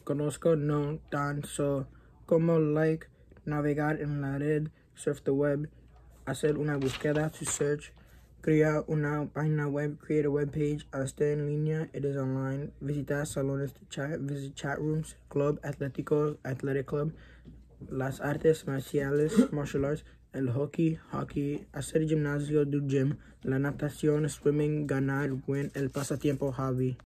conozco no tan so como like navegar en la red, surf the web, hacer una búsqueda to search, crear una página web, create a web page, estar en línea, it is online, visitar salones de chat, visit chat rooms, club athletic club, las artes marciales, martial arts, el hockey, hacer gimnasio do gym, la natación, swimming, ganar, win, el pasatiempo, hobby.